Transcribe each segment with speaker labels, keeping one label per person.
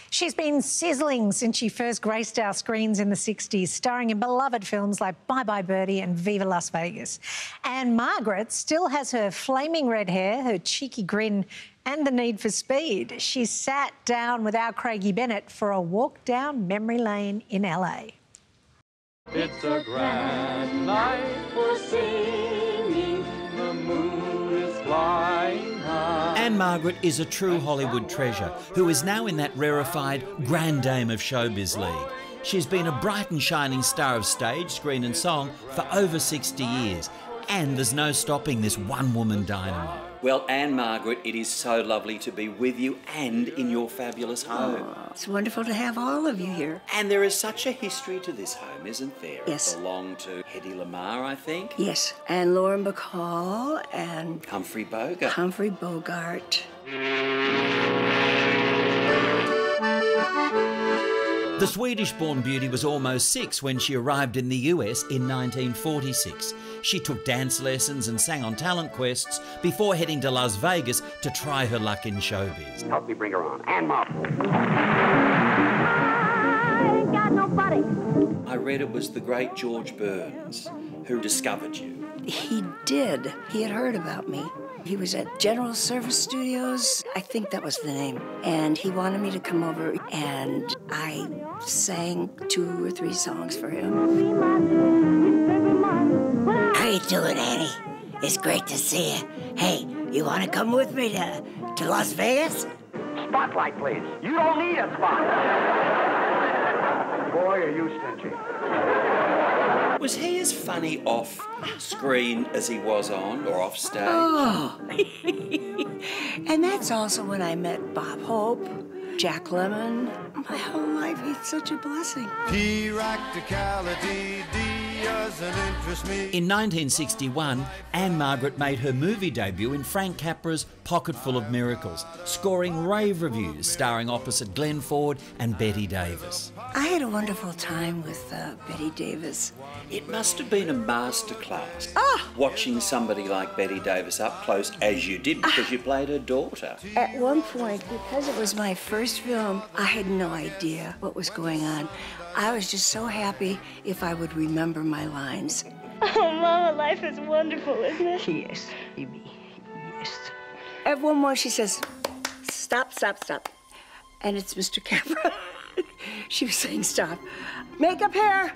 Speaker 1: She's been sizzling since she first graced our screens in the 60s, starring in beloved films like Bye Bye Birdie and Viva Las Vegas. Ann-Margret still has her flaming red hair, her cheeky grin and the need for speed. She sat down with our Craig Bennett for a walk down memory lane in LA.
Speaker 2: It's a grand night for singing, the moon is flying high.
Speaker 3: Ann-Margret is a true Hollywood treasure who is now in that rarefied grand dame of showbiz league. She's been a bright and shining star of stage, screen and song for over 60 years. And there's no stopping this one-woman dynamo.
Speaker 4: Well, Ann-Margret, it is so lovely to be with you and in your fabulous home.
Speaker 5: Oh, it's wonderful to have all of you here.
Speaker 4: And there is such a history to this home, isn't there?
Speaker 5: Yes.
Speaker 4: It belonged to Hedy Lamarr, I think.
Speaker 5: Yes, and Lauren Bacall and
Speaker 4: Humphrey Bogart.
Speaker 5: Humphrey Bogart.
Speaker 3: The Swedish-born beauty was almost 6 when she arrived in the US in 1946. She took dance lessons and sang on talent quests before heading to Las Vegas to try her luck in showbiz.
Speaker 6: Help me bring her on. Ann-Margret.
Speaker 7: I ain't got nobody.
Speaker 4: I read it was the great George Burns who discovered you.
Speaker 5: He did. He had heard about me. He was at General Service Studios, I think that was the name, and he wanted me to come over, and I sang 2 or 3 songs for him.
Speaker 8: How you doing, Annie? It's great to see you. Hey, you want to come with me to Las Vegas?
Speaker 6: Spotlight, please. You don't need a spot. Boy, are you stingy.
Speaker 4: Was he as funny off screen as he was on or off stage?
Speaker 5: Oh, and that's also when I met Bob Hope, Jack Lemmon. My whole life, he's such a blessing.
Speaker 2: Practicality doesn't interest me.
Speaker 3: In 1961, Ann-Margret made her movie debut in Frank Capra's Pocketful of Miracles, scoring rave reviews, starring opposite Glenn Ford and Bette Davis.
Speaker 5: I had a wonderful time with Bette Davis.
Speaker 4: It must have been a masterclass,
Speaker 5: Ah!
Speaker 4: watching somebody like Bette Davis up close as you did because you played her daughter.
Speaker 5: At one point, because it was my first film, I had no idea what was going on. I was just so happy if I would remember my lines.
Speaker 7: Oh, Mama, life is wonderful, isn't it?
Speaker 5: Yes, Amy, yes. At one point, she says, stop, stop, stop. And it's Mr. Capra. She was saying, stop. Makeup, hair.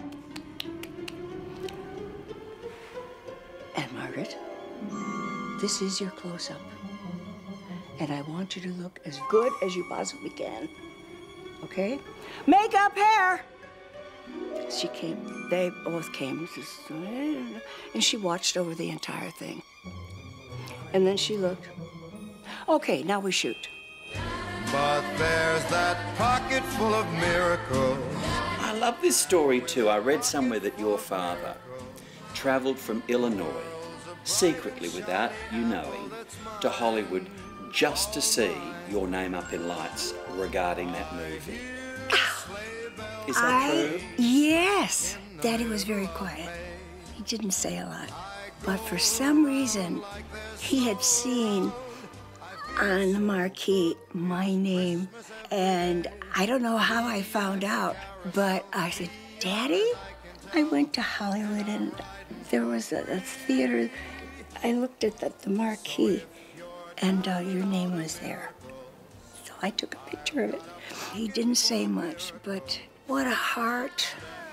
Speaker 5: Ann-Margret, this is your close-up. And I want you to look as good as you possibly can. Okay? Makeup, hair. She came, they both came, and she watched over the entire thing. And then she looked. Okay, now we shoot.
Speaker 2: But there's that pocket full of miracles.
Speaker 4: I love this story too. I read somewhere that your father travelled from Illinois, secretly without you knowing, to Hollywood just to see your name up in lights regarding that movie. Is that true?
Speaker 5: Yes. Daddy was very quiet. He didn't say a lot. But for some reason, he had seen on the marquee my name. And I don't know how I found out, but I said, Daddy? I went to Hollywood and there was a theater. I looked at the marquee and your name was there. So I took a picture of it. He didn't say much, but what a heart.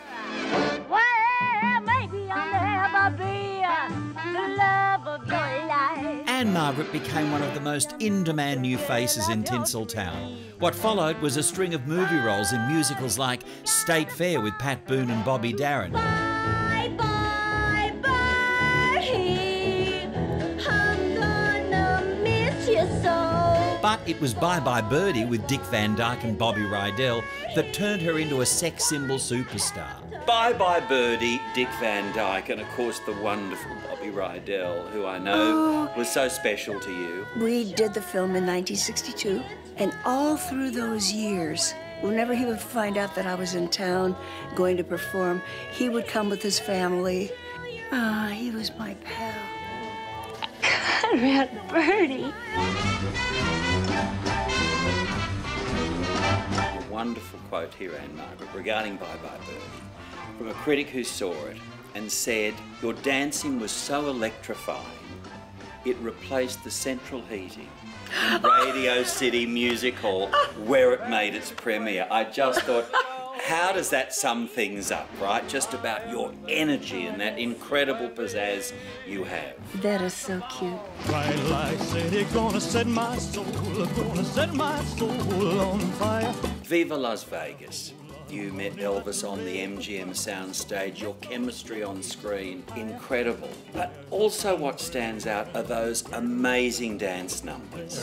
Speaker 7: Well, maybe I'll never be the love of your life.
Speaker 3: Ann-Margret became one of the most in-demand new faces in Tinseltown. What followed was a string of movie roles in musicals like State Fair with Pat Boone and Bobby Darin.
Speaker 7: Bye, bye, Birdie. I'm gonna miss you so.
Speaker 3: But it was Bye Bye Birdie with Dick Van Dyke and Bobby Rydell that turned her into a sex symbol superstar.
Speaker 4: Bye Bye Birdie, Dick Van Dyke, and of course the wonderful Bobby Rydell, who I know was so special to you.
Speaker 5: We did the film in 1962, and all through those years, whenever he would find out that I was in town going to perform, he would come with his family. He was my pal.
Speaker 7: Conrad Birdie.
Speaker 4: wonderful quote here, Ann-Margret, regarding Bye Bye Birdie, from a critic who saw it and said, "Your dancing was so electrifying, it replaced the central heating in Radio City Music Hall where it made its premiere." I just thought, how does that sum things up, right? Just about your energy and that incredible pizzazz you have.
Speaker 5: That is so cute.
Speaker 9: Bright light city, gonna set my soul on fire.
Speaker 4: Viva Las Vegas. You met Elvis on the MGM soundstage, your chemistry on screen, incredible. But also what stands out are those amazing dance numbers.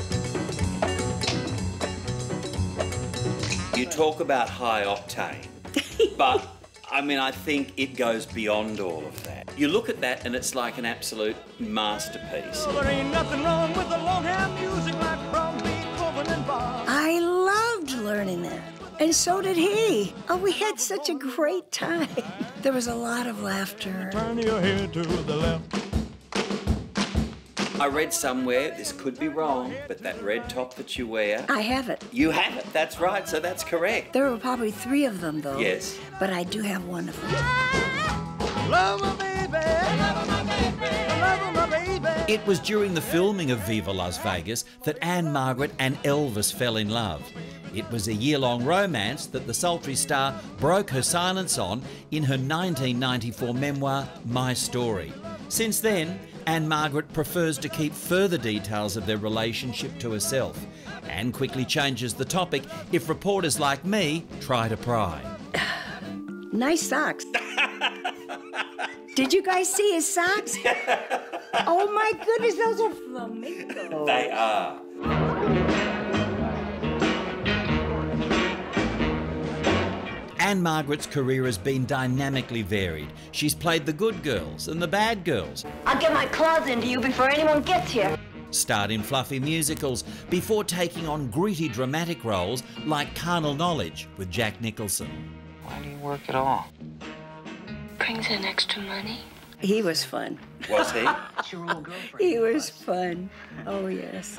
Speaker 4: You talk about high octane, but I mean, I think it goes beyond all of that. You look at that and it's like an absolute masterpiece.
Speaker 9: Well, there ain't nothing wrong with the long-hand music like from Beethoven and Bach.
Speaker 5: I loved learning that. And so did he. Oh, we had such a great time. There was a lot of laughter.
Speaker 9: Turn your head to the left.
Speaker 4: I read somewhere, this could be wrong, but that red top that you wear...
Speaker 5: I have it.
Speaker 4: You have it, that's right, so that's correct.
Speaker 5: There were probably 3 of them, though.
Speaker 4: Yes.
Speaker 5: But I do have one of them.
Speaker 9: Love my baby, love my baby.
Speaker 3: It was during the filming of Viva Las Vegas that Ann-Margret and Elvis fell in love. It was a year-long romance that the sultry star broke her silence on in her 1994 memoir, My Story. Since then, Ann-Margret prefers to keep further details of their relationship to herself and quickly changes the topic if reporters like me try to pry.
Speaker 5: Nice socks. Did you guys see his socks? Oh my goodness, those are flamingos.
Speaker 4: They are.
Speaker 3: Ann-Margret's career has been dynamically varied. She's played the good girls and the bad girls.
Speaker 7: I'll get my claws into you before anyone gets here.
Speaker 3: Starred in fluffy musicals before taking on gritty dramatic roles like Carnal Knowledge with Jack Nicholson.
Speaker 10: Why do you work at all?
Speaker 7: Brings in extra money.
Speaker 5: He was fun.
Speaker 4: Was he?
Speaker 5: He was fun. Oh, yes.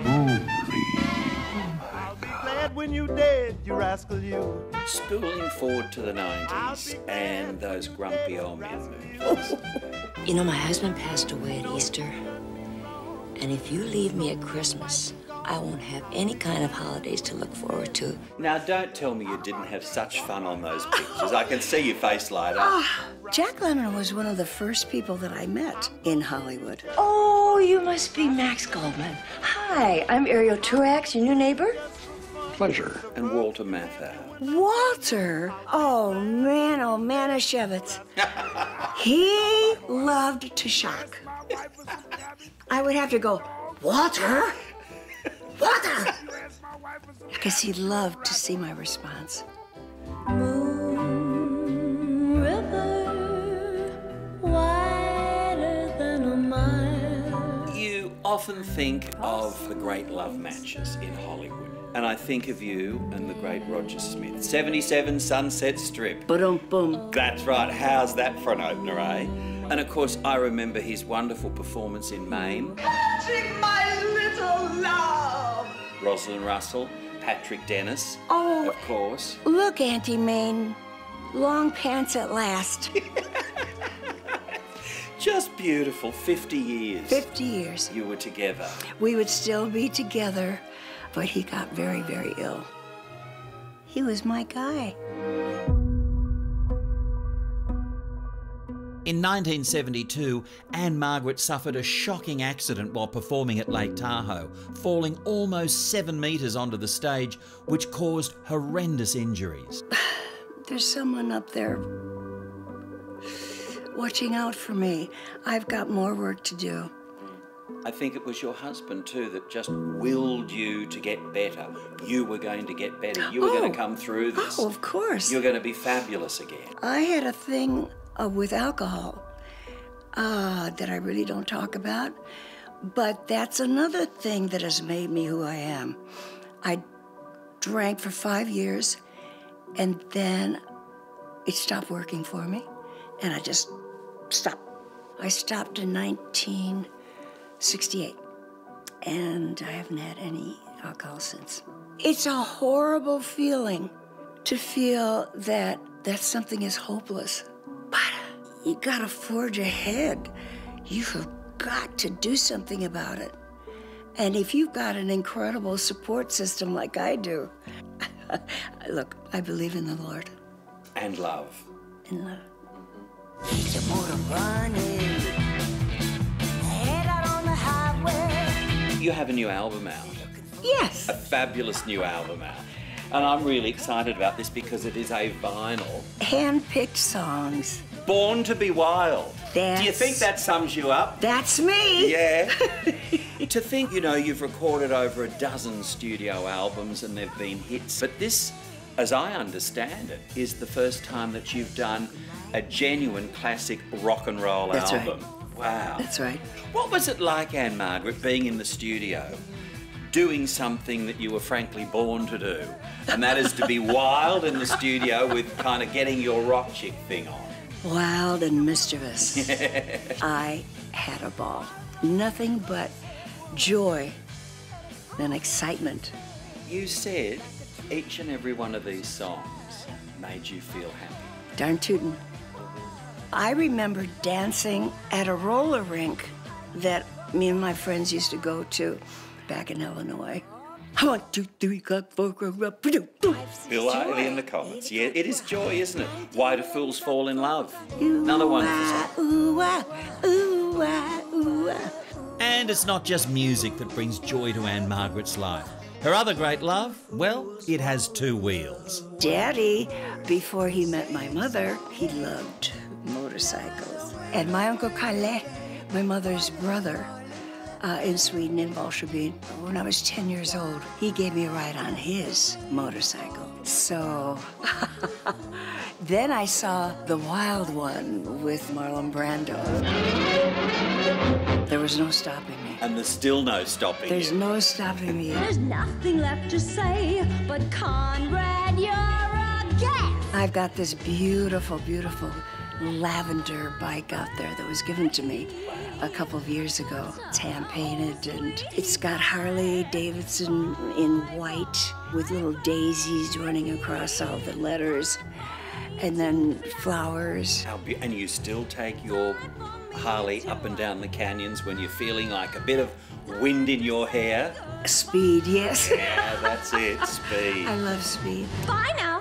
Speaker 9: Glad when you dead, you rascal you.
Speaker 4: Spooling forward to the 90s and those grumpy old men movies.
Speaker 8: You know, my husband passed away at Easter. And if you leave me at Christmas, I won't have any kind of holidays to look forward to.
Speaker 4: Now, don't tell me you didn't have such fun on those pictures. I can see your face light up.
Speaker 5: Jack Lemmon was one of the first people that I met in Hollywood.
Speaker 7: Oh, you must be Max Goldman. Hi, I'm Ariel Truax, your new neighbor.
Speaker 10: Pleasure.
Speaker 4: And Walter Matthau.
Speaker 5: Walter? Oh, Manischewitz. He loved to shock. I would have to go, Walter? Walter! Because he loved to see my response.
Speaker 7: Moon river, wider than a mile.
Speaker 4: You often think of the great love matches in Hollywood. And I think of you and the great Roger Smith. 77 Sunset Strip.
Speaker 5: Ba-dum-bum.
Speaker 4: That's right, how's that for an opener, eh? And of course, I remember his wonderful performance in Mame.
Speaker 5: Patrick, my little love.
Speaker 4: Rosalind Russell, Patrick Dennis,
Speaker 5: Oh,
Speaker 4: of course.
Speaker 5: Look, Auntie Mame. Long pants at last.
Speaker 4: Just beautiful, 50 years.
Speaker 5: 50 years.
Speaker 4: You were together.
Speaker 5: We would still be together, but he got very, very ill. He was my guy.
Speaker 3: In 1972, Ann-Margret suffered a shocking accident while performing at Lake Tahoe, falling almost 7 metres onto the stage, which caused horrendous injuries.
Speaker 5: There's someone up there watching out for me. I've got more work to do.
Speaker 4: I think it was your husband, too, that just willed you to get better. You were going to get better. You were going to come through this.
Speaker 5: Oh, of course.
Speaker 4: You're going to be fabulous again.
Speaker 5: I had a thing with alcohol that I really don't talk about, but that's another thing that has made me who I am. I drank for 5 years, and then it stopped working for me, and I just stopped. I stopped in 1968, and I haven't had any alcohol since. It's a horrible feeling to feel that something is hopeless. But you gotta forge ahead. You have got to do something about it. And if you've got an incredible support system like I do, look, I believe in the Lord.
Speaker 4: And love.
Speaker 5: And love.
Speaker 7: Keep your motor running. Head out on the highway.
Speaker 4: You have a new album out.
Speaker 5: Yes.
Speaker 4: A fabulous new album out. And I'm really excited about this because it is a vinyl.
Speaker 5: Hand-picked songs.
Speaker 4: Born to be wild. Do you think that sums you up?
Speaker 5: That's me.
Speaker 4: Yeah. To think, you know, you've recorded over a dozen studio albums and they've been hits. But this, as I understand it, is the first time that you've done a genuine classic rock and roll album.
Speaker 5: That's right.
Speaker 4: Wow.
Speaker 5: That's right.
Speaker 4: What was it like, Ann-Margret, being in the studio, doing something that you were frankly born to do? And that is to be wild in the studio with kind of getting your rock chick thing on.
Speaker 5: Wild and mischievous. I had a ball. Nothing but joy and excitement.
Speaker 4: You said each and every one of these songs made you feel happy.
Speaker 5: Darn tootin'. I remember dancing at a roller rink that me and my friends used to go to back in Illinois. 1, 2, 3, 4, 5, 6, 7.
Speaker 4: Bill Haley in the comments. Yeah, it is joy, isn't it? Why do fools fall in love? Another wonderful song.
Speaker 5: Ooh, ah, ooh, ah, ooh, ah.
Speaker 3: And it's not just music that brings joy to Ann-Margret's life. Her other great love, well, it has two wheels.
Speaker 5: Daddy, before he met my mother, he loved motorcycles. And my Uncle Kalle, my mother's brother, in Sweden, in Valsjöbyn, when I was 10 years old, he gave me a ride on his motorcycle. So then I saw The Wild One with Marlon Brando. There was no stopping me.
Speaker 4: And there's still no stopping
Speaker 5: There's
Speaker 4: you.
Speaker 5: no stopping me.
Speaker 7: There's nothing left to say, but Conrad, you're a gas.
Speaker 5: I've got this beautiful, beautiful lavender bike out there that was given to me a couple of years ago. It's hand-painted, and it's got Harley Davidson in white with little daisies running across all the letters, and then flowers.
Speaker 4: And you still take your Harley up and down the canyons when you're feeling like a bit of wind in your hair?
Speaker 5: Speed, yes.
Speaker 4: Yeah, that's it, speed.
Speaker 5: I love speed.
Speaker 7: Bye now.